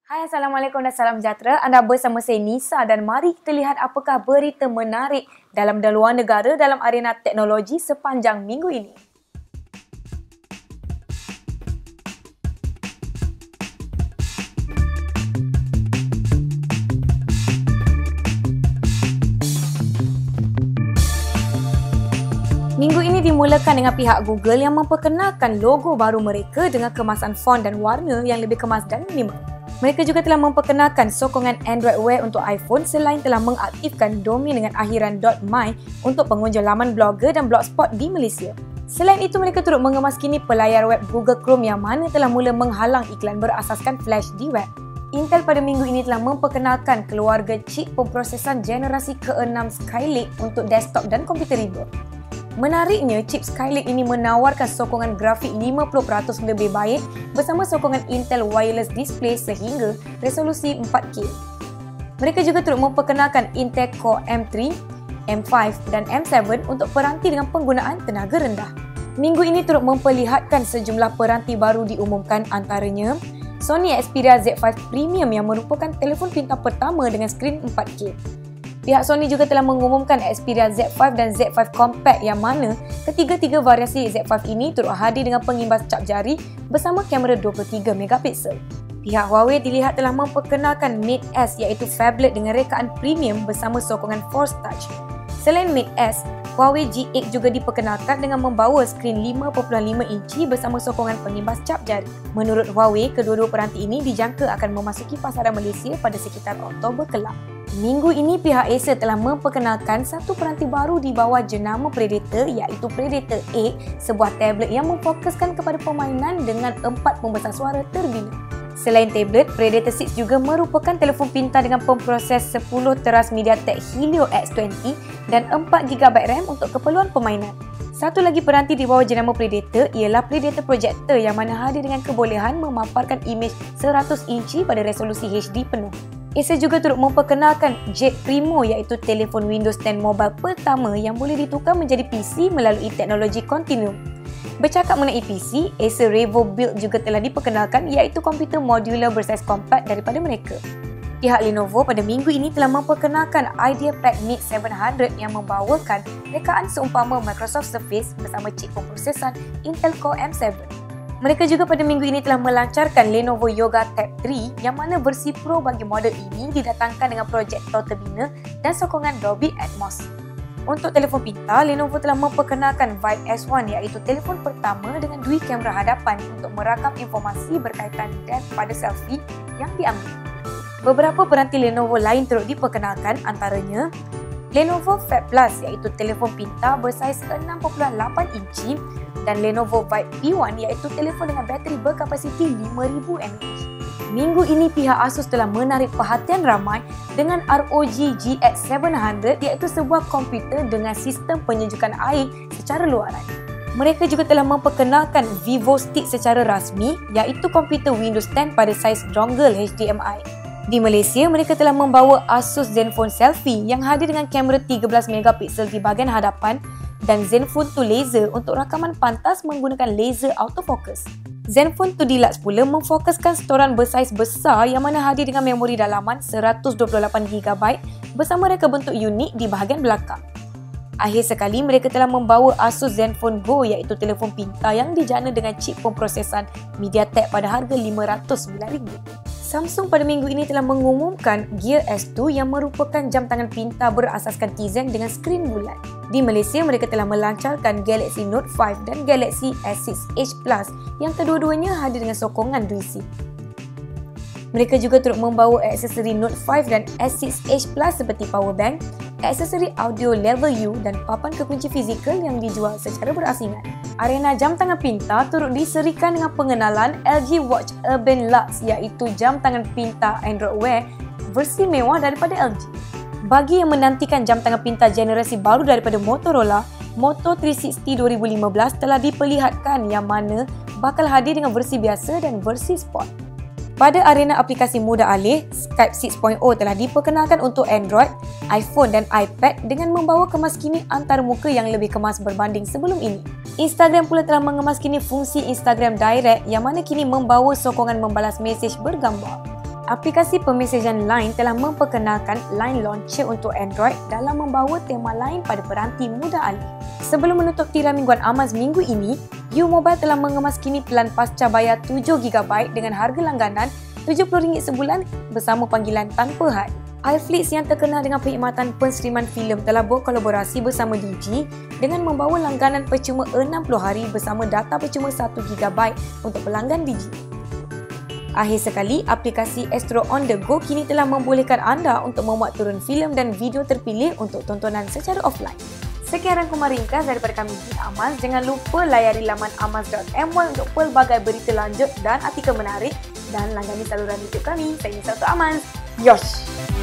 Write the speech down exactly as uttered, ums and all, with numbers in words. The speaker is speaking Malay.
Hai, Assalamualaikum dan salam sejahtera. Anda bersama saya Nisa dan mari kita lihat apakah berita menarik dalam dan luar negara dalam arena teknologi sepanjang minggu ini. Minggu ini dimulakan dengan pihak Google yang memperkenalkan logo baru mereka dengan kemasan font dan warna yang lebih kemas dan minimal. Mereka juga telah memperkenalkan sokongan Android Wear untuk iPhone selain telah mengaktifkan domain dengan akhiran .my untuk pengunjung laman blogger dan blogspot di Malaysia. Selain itu, mereka turut mengemaskini pelayar web Google Chrome yang mana telah mula menghalang iklan berasaskan flash di web. Intel pada minggu ini telah memperkenalkan keluarga chip pemprosesan generasi keenam Skylake untuk desktop dan komputer riba. Menariknya, chip Skylake ini menawarkan sokongan grafik lima puluh peratus lebih baik bersama sokongan Intel Wireless Display sehingga resolusi empat K. Mereka juga turut memperkenalkan Intel Core M three, M five dan M seven untuk peranti dengan penggunaan tenaga rendah. Minggu ini turut memperlihatkan sejumlah peranti baru diumumkan, antaranya Sony Xperia Z five Premium yang merupakan telefon pintar pertama dengan skrin empat K. Pihak Sony juga telah mengumumkan Xperia Z five dan Z five Compact yang mana ketiga-tiga variasi Z five ini turut hadir dengan pengimbas cap jari bersama kamera dua puluh tiga megapiksel. Pihak Huawei dilihat telah memperkenalkan Mate S iaitu phablet dengan rekaan premium bersama sokongan Force Touch. Selain Mate S, Huawei G eight juga diperkenalkan dengan membawa skrin lima perpuluhan lima inci bersama sokongan pengimbas cap jari. Menurut Huawei, kedua-dua peranti ini dijangka akan memasuki pasaran Malaysia pada sekitar Oktober kelak. Minggu ini, pihak Acer telah memperkenalkan satu peranti baru di bawah jenama Predator iaitu Predator eight, sebuah tablet yang memfokuskan kepada permainan dengan empat pembesar suara terbina. Selain tablet, Predator six juga merupakan telefon pintar dengan pemproses sepuluh teras MediaTek Helio X dua puluh dan empat gigabyte RAM untuk keperluan permainan. Satu lagi peranti di bawah jenama Predator ialah Predator Projector yang mana hadir dengan kebolehan memaparkan imej seratus inci pada resolusi H D penuh. Acer juga turut memperkenalkan Jet Primo iaitu telefon Windows ten Mobile pertama yang boleh ditukar menjadi P C melalui teknologi Continuum. Bercakap mengenai P C, Acer Revo Build juga telah diperkenalkan iaitu komputer modular bersaiz kompak daripada mereka. Pihak Lenovo pada minggu ini telah memperkenalkan IdeaPad Mate tujuh ratus yang membawakan rekaan seumpama Microsoft Surface bersama chip pemprosesan Intel Core M seven. Mereka juga pada minggu ini telah melancarkan Lenovo Yoga Tab three yang mana versi Pro bagi model ini didatangkan dengan projektor terbina dan sokongan Dolby Atmos. Untuk telefon pintar, Lenovo telah memperkenalkan Vibe S one iaitu telefon pertama dengan dua kamera hadapan untuk merakam informasi berkaitan depth pada selfie yang diambil. Beberapa peranti Lenovo lain turut diperkenalkan, antaranya Lenovo Pad Plus iaitu telefon pintar bersaiz enam perpuluhan lapan inci dan Lenovo Vibe P one iaitu telefon dengan bateri berkapasiti lima ribu mAh. Minggu ini pihak Asus telah menarik perhatian ramai dengan R O G G X tujuh ratus iaitu sebuah komputer dengan sistem penyejukan air secara luaran. Mereka juga telah memperkenalkan Vivo Stick secara rasmi iaitu komputer Windows ten pada saiz dongle H D M I. Di Malaysia, mereka telah membawa Asus Zenfone Selfie yang hadir dengan kamera tiga belas megapiksel di bahagian hadapan dan Zenfone two Laser untuk rakaman pantas menggunakan laser autofocus. Zenfone two Deluxe pula memfokuskan storan bersaiz besar yang mana hadir dengan memori dalaman seratus dua puluh lapan gigabyte bersama reka bentuk unik di bahagian belakang. Akhir sekali, mereka telah membawa Asus Zenfone Go iaitu telefon pintar yang dijana dengan chip pemprosesan MediaTek pada harga lima ratus sembilan ringgit. Samsung pada minggu ini telah mengumumkan Gear S two yang merupakan jam tangan pintar berasaskan Tizen dengan skrin bulat. Di Malaysia, mereka telah melancarkan Galaxy Note five dan Galaxy S six Edge Plus yang kedua-duanya hadir dengan sokongan dual SIM. Mereka juga turut membawa aksesori Note five dan S six Edge Plus seperti power bank, aksesori audio level U dan papan kekunci fizikal yang dijual secara berasingan. Arena jam tangan pintar turut diserikan dengan pengenalan L G Watch Urban Luxe iaitu jam tangan pintar Android Wear versi mewah daripada L G. Bagi yang menantikan jam tangan pintar generasi baru daripada Motorola, Moto three sixty dua ribu lima belas telah diperlihatkan yang mana bakal hadir dengan versi biasa dan versi Sport. Pada arena aplikasi mudah alih, Skype six point oh telah diperkenalkan untuk Android, iPhone dan iPad dengan membawa kemaskini antarmuka yang lebih kemas berbanding sebelum ini. Instagram pula telah mengemas kini fungsi Instagram Direct yang mana kini membawa sokongan membalas mesej bergambar. Aplikasi pemesejan Line telah memperkenalkan Line Launcher untuk Android dalam membawa tema Line pada peranti mudah alih. Sebelum menutup tirai mingguan Amaz minggu ini, U Mobile telah mengemas kini pelan pasca bayar tujuh gigabyte dengan harga langganan tujuh puluh ringgit sebulan bersama panggilan tanpa had. iFlix yang terkenal dengan perkhidmatan penstriman filem telah berkolaborasi bersama Digi dengan membawa langganan percuma enam puluh hari bersama data percuma satu gigabyte untuk pelanggan Digi. Akhir sekali, aplikasi Astro On The Go kini telah membolehkan anda untuk memuat turun filem dan video terpilih untuk tontonan secara offline. Sekian rangkuman ringkas daripada kami di Amaz. Jangan lupa layari laman amaz dot my untuk pelbagai berita lanjut dan artikel menarik dan langgani saluran YouTube kami. Saya Nisa untuk Amaz. Yosh!